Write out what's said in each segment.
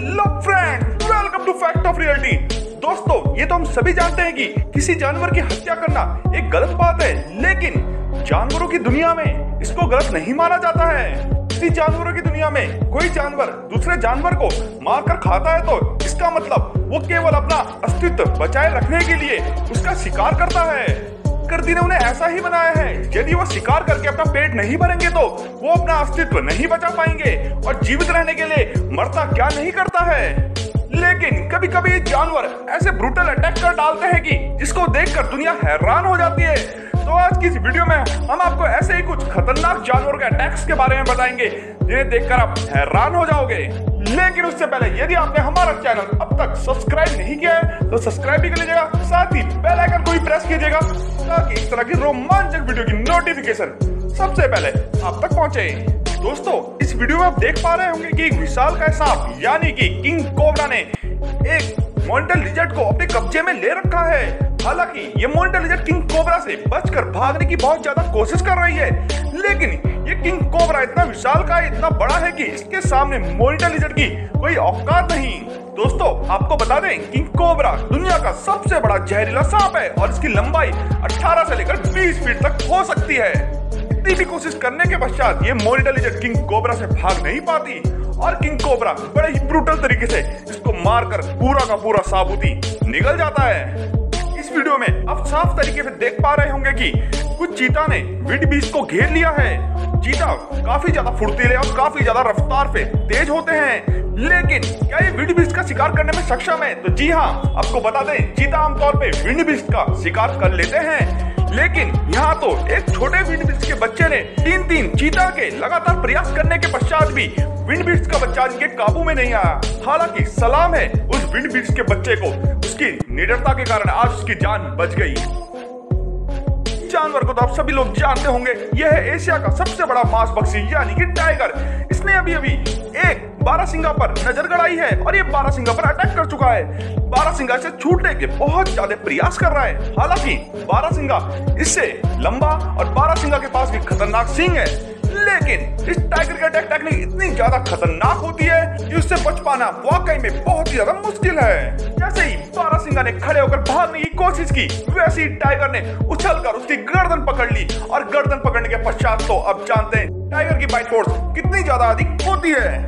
Hello friend, welcome to fact of reality. दोस्तों, ये तो हम सभी जानते हैं कि किसी जानवर की हत्या करना एक गलत बात है, लेकिन जानवरों की दुनिया में इसको गलत नहीं माना जाता है। इसी जानवरों की दुनिया में कोई जानवर दूसरे जानवर को मारकर खाता है तो इसका मतलब वो केवल अपना अस्तित्व बचाए रखने के लिए उसका शिकार करता है। प्रकृति ने उन्हें ऐसा ही बनाया है। यदि वो शिकार करके अपना पेट नहीं भरेंगे तो वो अपना अस्तित्व नहीं बचा पाएंगे और जीवित रहने के लिए मरता क्या नहीं करता है। लेकिन कभी कभी जानवर ऐसे ब्रूटल अटैक कर डालते हैं कि जिसको देखकर दुनिया हैरान हो जाती है। तो आज की इस वीडियो में हम आपको ऐसे ही कुछ खतरनाक जानवरों के अटैक्स के बारे में बताएंगे जिन्हें देखकर आप हैरान हो जाओगे। लेकिन उससे पहले यदि आपने हमारा चैनल अब तक सब्सक्राइब नहीं किया है तो सब्सक्राइब भी कर लीजिएगा, साथ ही बेल आइकन को भी प्रेस कीजिएगा ताकि इस तरह की रोमांचक वीडियो की नोटिफिकेशन सबसे पहले आप तक पहुंचे। दोस्तों, इस वीडियो में आप देख पा रहे होंगे कि एक विशालकाय सांप यानी कि किंग कोबरा ने एक मॉनिटर लिजर्ड को अपने कब्जे में ले रखा है। हालांकि ये मॉनिटर लिजर्ड किंग कोबरा से बचकर भागने की बहुत ज्यादा कोशिश कर रही है, लेकिन ये किंग कोबरा इतना विशालकाय, इतना बड़ा है कि इसके सामने मॉनिटर लिजर्ड की कोई औकात नहीं। दोस्तों, आपको बता दें किंग कोबरा दुनिया का सबसे बड़ा जहरीला सांप है और इसकी लंबाई 18 से लेकर 20 फीट तक हो सकती है। इतनी भी कोशिश करने के पश्चात ये मॉनिटर लिजर्ड किंग कोबरा से भाग नहीं पाती और किंग कोबरा बड़े ही ब्रूटल तरीके से इसको मारकर पूरा का पूरा साबुती निगल जाता है। इस वीडियो में आप साफ तरीके से देख पा रहे होंगे कि कुछ चीता ने विल्ड बीस्ट को घेर लिया है। चीता काफी ज्यादा फुर्तीले और काफी ज्यादा रफ्तार पे तेज होते हैं, लेकिन क्या ये विल्ड बीस्ट का शिकार करने में सक्षम है? तो जी हाँ, आपको बता दें चीता आमतौर पे विल्ड बीस्ट का शिकार कर लेते हैं, लेकिन यहाँ तो एक छोटे विंड बीस्ट के बच्चे ने तीन चीता के लगातार प्रयास करने के पश्चात भी विंड बीस्ट का बच्चा इनके काबू में नहीं आया। हालांकि सलाम है उस विंड बीस्ट के बच्चे को, उसकी निडरता के कारण आज उसकी जान बच गई। जानवर को तो आप सभी लोग जानते होंगे, यह है एशिया का सबसे बड़ा मांसभक्षी यानी कि टाइगर। इसने अभी एक बारहसिंगा पर नजर गड़ाई है और ये बारहसिंगा पर अटैक कर चुका है। बारहसिंगा से छूटने के बहुत ज्यादा प्रयास कर रहा है। हालांकि बारहसिंगा इससे लंबा और बारहसिंगा के पास भी खतरनाक सींग है, लेकिन इस टाइगर की अटैक टेक्निक इतनी ज्यादा खतरनाक होती है कि उससे बच पाना वाकई में बहुत ही ज्यादा मुश्किल है। जैसे ही बारहसिंगा ने खड़े होकर भागने की कोशिश की, वैसे ही टाइगर ने उछलकर उसकी गर्दन पकड़ ली और गर्दन पकड़ने के पश्चात तो अब जानते हैं टाइगर की बाइट फोर्स कितनी ज्यादा अधिक होती है।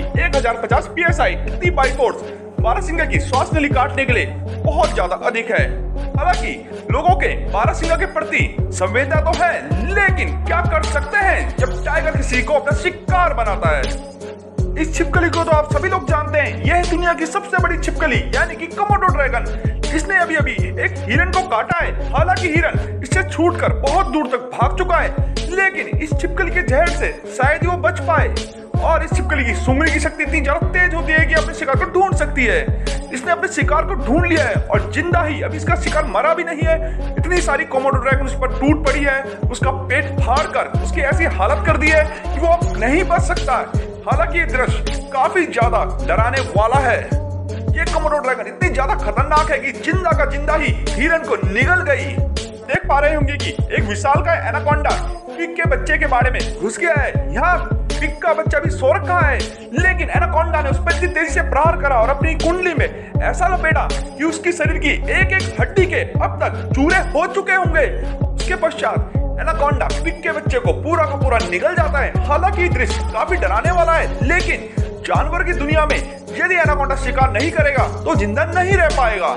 1050 psi इतनी बाइट फोर्स बारहसिंगा की श्वास नली काटने के लिए बहुत ज्यादा अधिक है। हालांकि लोगों के बारहसिंगा के प्रति संवेदना तो है, लेकिन क्या कर सकते हैं जब टाइगर किसी को अपना शिकार बनाता है। इस छिपकली को तो आप सभी लोग जानते हैं, यह है दुनिया की सबसे बड़ी छिपकली यानी कि कोमोडो ड्रैगन। इसने अभी एक हिरन को काटा है। हालांकि हिरन इससे छूटकर बहुत दूर तक भाग चुका है, लेकिन इस छिपकली के जहर से शायद वो बच पाए। और इस छिपकली की सूंघने की शक्ति इतनी ज्यादा तेज होती है कि अपने शिकार को ढूंढ सकती है। इसने अपने शिकार को ढूंढ लिया है और जिंदा ही, अभी इसका शिकार मरा भी नहीं है। इतनी सारी कोमोडो ड्रैगन उस पर टूट पड़ी है, उसका पेट फाड़ कर उसकी ऐसी हालत कर दी है कि वो अब नहीं बच सकता है। हालांकि ये दृश्य काफी ज्यादा डराने वाला है। ये कोमोडो ड्रैगन इतनी ज्यादा खतरनाक है कि जिंदा का जिंदा ही हिरन को निगल गई। देख पा रहे होंगे कि एक विशालकाय एनाकोंडा पिग के बच्चे के बारे में घुस गया है। यहाँ पिग का बच्चा भी सो रखा है, लेकिन एनाकोंडा ने उस पर इतनी तेजी से प्रहार करा और अपनी कुंडली में ऐसा लपेटा कि उसकी शरीर की एक हड्डी के अब तक चूरे हो चुके होंगे। उसके पश्चात एनाकोंडा पिग के बच्चे को पूरा का पूरा निगल जाता है। हालांकि दृश्य काफी डराने वाला है, लेकिन जानवर की दुनिया में यदि एनाकोंडा शिकार नहीं करेगा तो जिंदा नहीं रह पाएगा।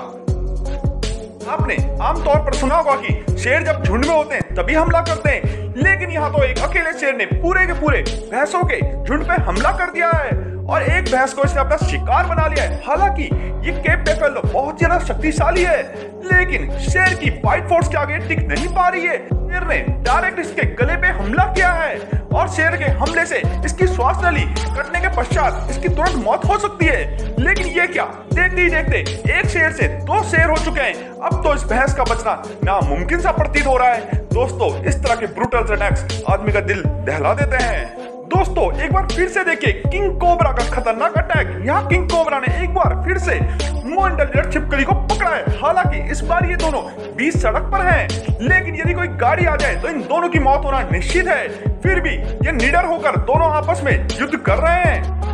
आपने आमतौर पर सुना होगा कि शेर जब झुंड में होते हैं तभी हमला करते हैं, लेकिन यहाँ तो एक अकेले शेर ने पूरे के पूरे भैंसों के झुंड पे हमला कर दिया है और एक भैंस को इसने अपना शिकार बना लिया है। हालांकि ये केप बफेलो बहुत ज्यादा शक्तिशाली है, लेकिन शेर की बाइट फोर्स के आगे टिक नहीं पा रही है। शेर ने डायरेक्ट इसके गले पे हमला किया है और शेर के हमले से इसकी श्वास नली कटने के पश्चात इसकी तुरंत मौत हो सकती है। लेकिन ये क्या, देखते ही देखते एक शेर से 2 शेर हो चुके हैं। अब तो इस भैंस का बचना नामुमकिन सा प्रतीत हो रहा है। दोस्तों, इस तरह के ब्रूटल अटैक्स आदमी का दिल दहला देते हैं। दोस्तों, एक बार फिर से देखिए किंग कोबरा का खतरनाक अटैक। यहाँ किंग कोबरा ने एक बार फिर से मॉनिटर लिजर्ड छिपकली को पकड़ा है। हालांकि इस बार ये दोनों बीच सड़क पर हैं, लेकिन यदि कोई गाड़ी आ जाए तो इन दोनों की मौत होना निश्चित है। फिर भी ये निडर होकर दोनों आपस में युद्ध कर रहे हैं।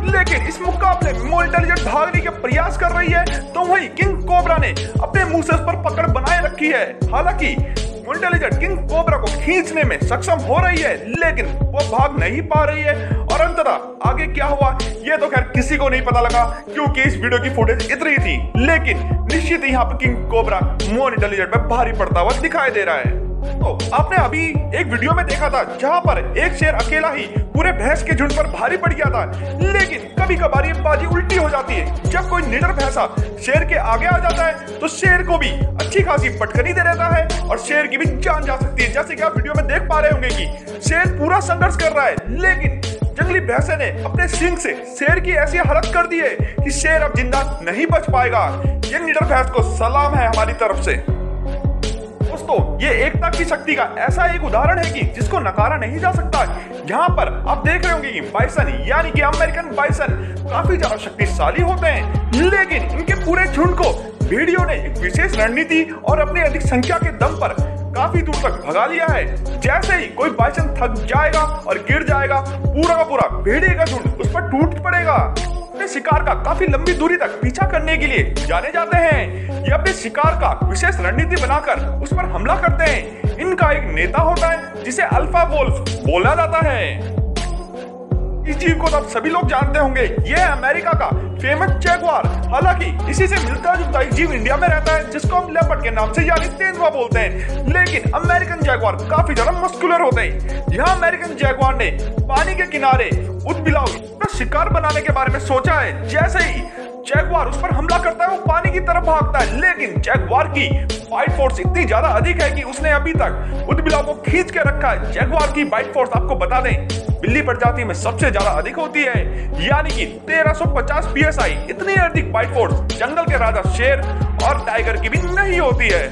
लेकिन इस मुकाबले में मोर इंटेलिजेंट भागने के प्रयास कर रही है तो वहीं किंग कोबरा ने अपने मुंह से उस पर पकड़ बनाए रखी है। हालांकि मोर इंटेलिजेंट किंग कोबरा को खींचने में सक्षम हो रही है लेकिन वो भाग नहीं पा रही है और अंततः आगे क्या हुआ ये तो खैर किसी को नहीं पता लगा क्योंकि इस वीडियो की फुटेज इतनी थी। लेकिन निश्चित ही यहाँ पर किंग कोबरा मोर इंटेलिजेंट पे भारी पड़ता हुआ दिखाई दे रहा है। तो आपने अभी एक वीडियो में देखा था जहां पर एक शेर अकेला ही पूरे भैंस के झुंड पर भारी पड़ गया था, लेकिन कभी कभार ये बाजी उल्टी हो जाती है। जब कोई निडर भैंसा शेर के आगे आ जाता है तो शेर को भी अच्छी खासी पटकनी दे देता है और शेर की भी जान जा सकती है। जैसे कि आप वीडियो में देख पा रहे होंगे कि शेर पूरा संघर्ष कर रहा है लेकिन जंगली भैंसे ने अपने सींग से शेर की ऐसी हालत कर दी है कि शेर अब जिंदा नहीं बच पाएगा। ये निडर भैंस को सलाम है हमारी तरफ से। दोस्तों ये एकता की शक्ति का ऐसा एक उदाहरण है कि जिसको नकारा नहीं जा सकता। यहाँ पर आप देख रहे होंगे कि बाइसन यानी कि अमेरिकन बाइसन काफी ज्यादा शक्तिशाली होते हैं लेकिन इनके पूरे झुंड को भेड़ियों ने एक विशेष रणनीति और अपनी अधिक संख्या के दम पर काफी दूर तक भगा लिया है। जैसे ही कोई बाइसन थक जाएगा और गिर जाएगा पूरा का पूरा भेड़िए का झुंड उस पर टूट पड़ेगा। अपने शिकार का काफी लंबी दूरी तक पीछा करने के लिए जाने जाते हैं। ये अपने शिकार का विशेष रणनीति बनाकर उस पर हमला करते हैं। इनका एक नेता होता है जिसे अल्फा वोल्फ बोला जाता है। इस जीव को तो आप सभी लोग जानते होंगे, यह है अमेरिका का फेमस जैगुआर। हालांकि इसी से मिलता जुलता एक जीव इंडिया में रहता है जिसको हम लेपर्ड के नाम से यानी तेंदुआ बोलते हैं, लेकिन अमेरिकन जैगुआर काफी ज्यादा मस्कुलर होते हैं। यहाँ अमेरिकन जैगुआर ने पानी के किनारे उदबिलाव का शिकार बनाने के बारे में सोचा है। जैसे ही जैगुआर उस पर हमला करता है वो पानी की तरफ भागता है, लेकिन जैगुआर की बाइट फोर्स इतनी ज्यादा अधिक है कि उसने अभी तक उदबिलाव को खींच के रखा है। जैगुआर की बाइट फोर्स आपको बता दें बिल्ली प्रजाति में सबसे ज्यादा अधिक होती है यानी कि 1350 psi। इतनी अधिक बाइट फोर्स जंगल के राजा शेर और टाइगर की भी नहीं होती है।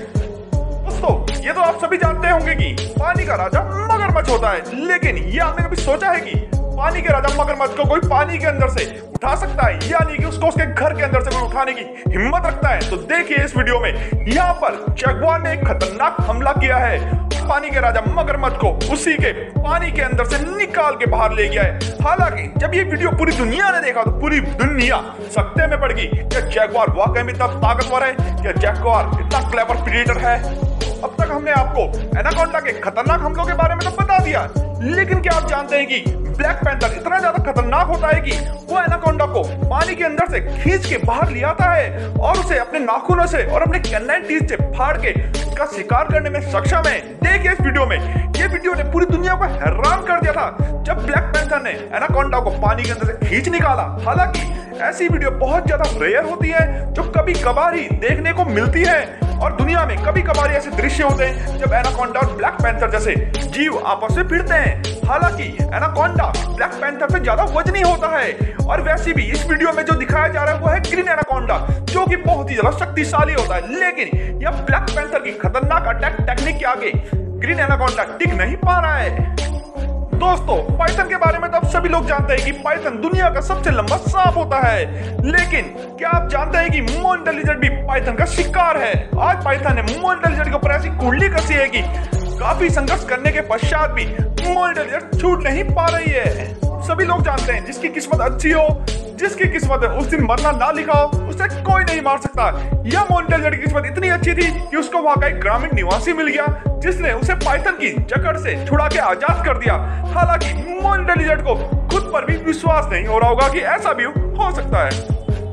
दोस्तों ये तो आप सभी जानते होंगे कि पानी का राजा मगरमच्छ होता है, लेकिन ये आपने कभी सोचा है कि पानी के राजा मगरमच्छ को कोई पानी के अंदर से उठा सकता है यानी कि उसको उसके घर के अंदर से कोई उठाने की हिम्मत रखता है? तो देखिए इस वीडियो में यहाँ पर जैगुआर ने एक खतरनाक हमला किया है। पानी के राजा मगरमच्छ को उसी के पानी के अंदर से निकाल के बाहर ले गया है। हालांकि जब ये वीडियो पूरी दुनिया ने देखा तो पूरी दुनिया सकते में पड़ गई कि जैगुआर वाकई में इतना ताकतवर है, क्या जैगुआर इतना क्लेवर प्रेडेटर है। अब तक हमने आपको एनाकोंडा के खतरनाक हमलों के बारे में तो बता दिया, लेकिन क्या आप जानते हैं कि ब्लैक पैंथर इतना ज्यादा खतरनाक होता है कि वो एनाकोंडा को पानी के अंदर से खींच के बाहर ले आता है और उसे अपने नाखूनों से और अपने कैनाइन टीथ से फाड़ के उसका शिकार करने में सक्षम है। देखिए इस वीडियो में, ये वीडियो ने पूरी दुनिया को हैरान कर दिया था जब ब्लैक पैंथर ने एनाकोंडा को पानी के अंदर से खींच निकाला। हालांकि ऐसी वीडियो बहुत ज्यादा रेयर होती है जो कभी कभार ही देखने को मिलती है और दुनिया में कभी कभार ऐसे दृश्य होते हैं जब एनाकोंडा और ब्लैक पैंथर जैसे जीव आपस में भिड़ते हैं। हालांकि एनाकोंडा ब्लैक पैंथर से ज्यादा वजनी होता है और वैसे भी इस वीडियो में जो दिखाया जा रहा है वो है ग्रीन एनाकोंडा जो कि बहुत ही ज्यादा शक्तिशाली होता है, लेकिन यह ब्लैक पैंथर की खतरनाक अटैक टेक्निक के आगे ग्रीन एनाकोंडा टिक नहीं पा रहा है। दोस्तों पाइथन के बारे में तो आप सभी लोग जानते हैं कि पाइथन दुनिया का सबसे लंबा सांप होता है, लेकिन क्या आप जानते हैं कि मोर इंटेलिजेंट भी पाइथन का शिकार है? आज पाइथन ने मोर इंटेलिजेंट के ऊपर ऐसी कुंडली कसी है कि काफी संघर्ष करने के पश्चात भी मोर इंटेलिजेंट छूट नहीं पा रही है। सभी लोग जानते हैं जिसकी किस्मत अच्छी हो, जिसकी किस्मत है उस दिन मरना ना लिखा हो, उसे कोई नहीं मार सकता। यह मोर इंटेलिजेंट की किस्मत इतनी अच्छी थी कि उसको वहां का एक ग्रामीण निवासी मिल गया जिसने उसे पाइथन की जकड़ से छुड़ा के आजाद कर दिया। हालांकि मोर इंटेलिजेंट को खुद पर भी विश्वास नहीं हो रहा होगा कि ऐसा भी हो सकता है।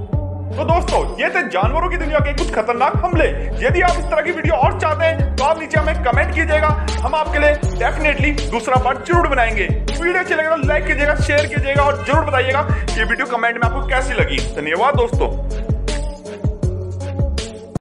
तो दोस्तों ये थे जानवरों की दुनिया के कुछ खतरनाक हमले। यदि आप इस तरह की वीडियो और चाहते हैं तो आप नीचे हमें कमेंट कीजिएगा, हम आपके लिए डेफिनेटली दूसरा पार्ट जरूर बनाएंगे। वीडियो अच्छी लगे तो लाइक कीजिएगा, शेयर कीजिएगा और जरूर बताइएगा ये वीडियो कमेंट में आपको कैसी लगी। धन्यवाद दोस्तों।